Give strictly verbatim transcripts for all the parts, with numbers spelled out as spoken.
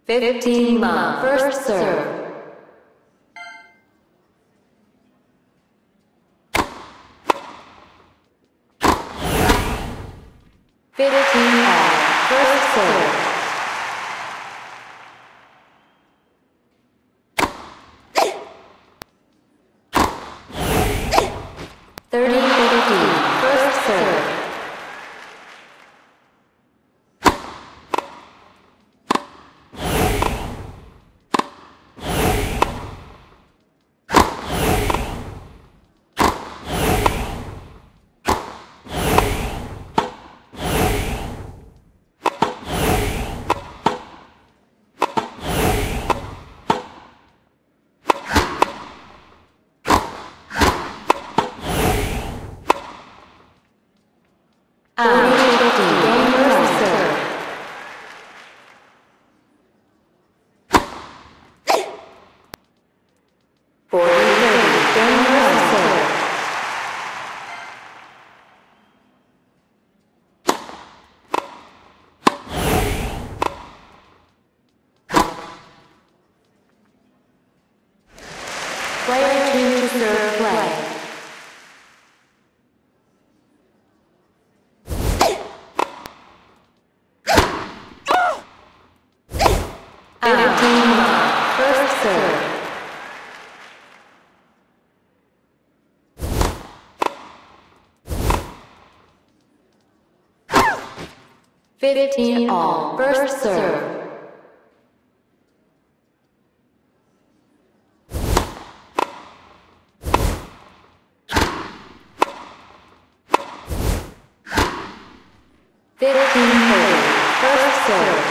fifteen love, first serve. fifteen all, first serve. thirty fifteen, first serve. Player two to serve play. fifteen love, first serve. fifteen all, first serve. fifteen forty, first serve.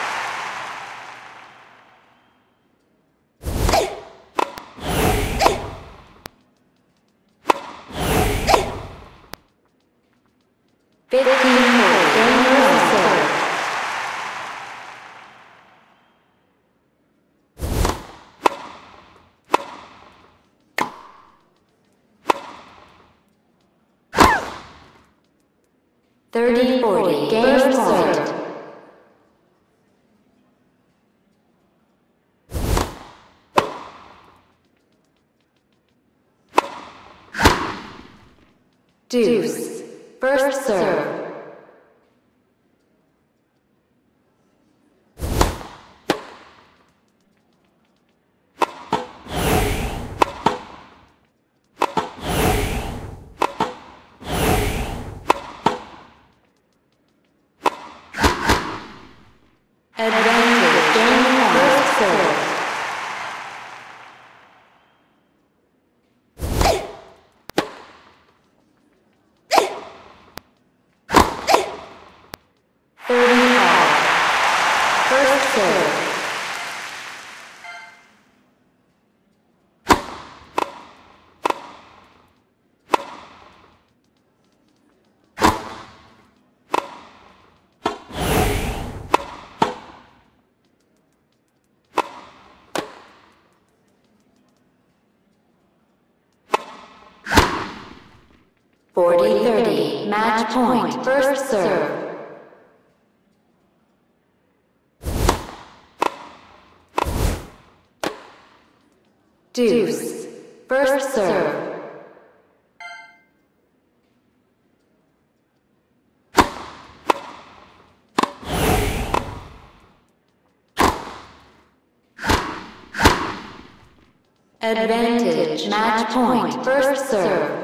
fifteen forty, first serve. thirty forty, game start. Deuce, first serve. Advantage, game one, first serve. thirty all, first serve. forty thirty, match point, first serve. Deuce, first serve. Advantage, match point, first serve.